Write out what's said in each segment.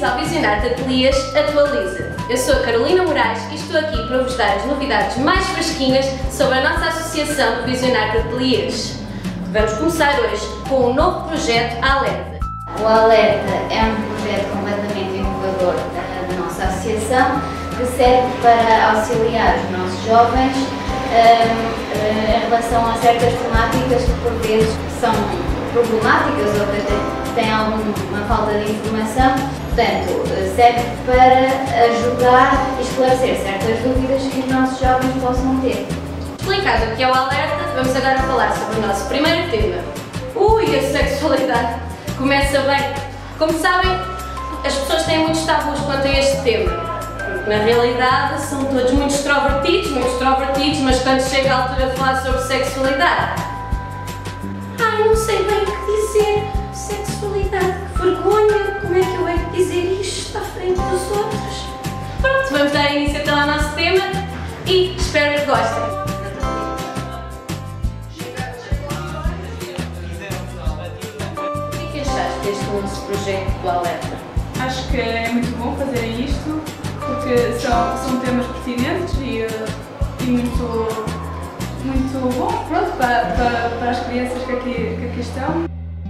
ao Visionário de Ateliês Atualiza. Eu sou a Carolina Moraes e estou aqui para vos dar as novidades mais fresquinhas sobre a nossa Associação de Visionário de Ateliês. Vamos começar hoje com um novo projeto Alerta. O Alerta é um projeto completamente inovador da nossa associação que serve para auxiliar os nossos jovens em relação a certas temáticas que por vezes são problemáticas ou que têm alguma falta de informação. Portanto, serve para ajudar e esclarecer certas dúvidas que os nossos jovens possam ter. Explicado o que é o Alerta, vamos agora falar sobre o nosso primeiro tema. A sexualidade! Começa bem. Como sabem, as pessoas têm muitos tabus quanto a este tema. Porque na realidade são todos muito extrovertidos, mas quando chega a altura de falar sobre sexualidade, não sei bem o que dizer. Sexualidade, que vergonha, como é que eu hei de dizer isto à frente dos outros? Pronto, vamos dar início então ao nosso tema e espero que gostem. Deste nosso projeto do Alerta? Acho que é muito bom fazer isto, porque são temas pertinentes e muito bom, pronto, para as crianças que aqui estão.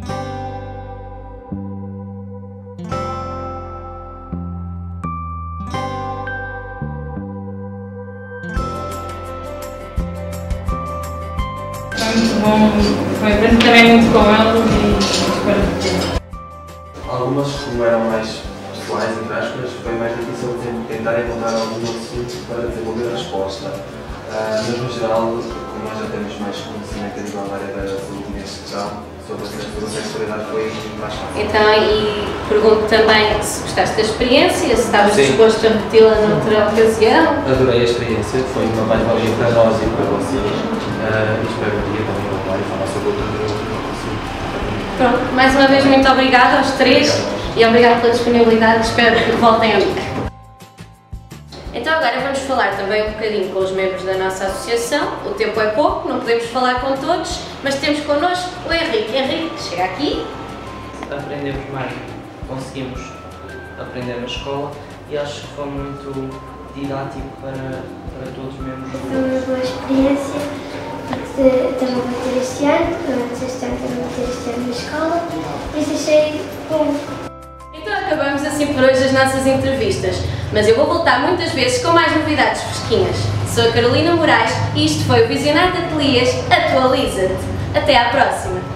Foi muito bom, foi aprendi também muito com eles e espero que algumas, como eram mais pessoais e aspas, foi mais difícil tentar encontrar algum assunto para desenvolver a resposta. Mas no geral, como nós já temos mais conhecimento a nível da área da saúde neste questão, sobre a sexualidade foi mais fácil. Então, e pergunto também se gostaste da experiência, se estavas disposto a repeti-la noutra ocasião. Adorei a experiência, foi uma mais-valia para nós e para vocês. E espero um dia também voltar e falar sobre outro assunto. Pronto, mais uma vez muito obrigada aos três e obrigado pela disponibilidade, espero que voltem a mim. Então agora vamos falar também um bocadinho com os membros da nossa associação. O tempo é pouco, não podemos falar com todos, mas temos connosco o Henrique. Henrique, chega aqui. Aprendemos mais, conseguimos aprender na escola e acho que foi muito didático para todos os membros do Foi uma boa experiência, porque também vou ter este ano, este ano também vou ter este ano na escola, por isso achei bom. Então acabamos assim por hoje as nossas entrevistas, mas eu vou voltar muitas vezes com mais novidades fresquinhas. Sou a Carolina Moraes e isto foi o Visionário de Ateliês Atualiza-te. Até à próxima!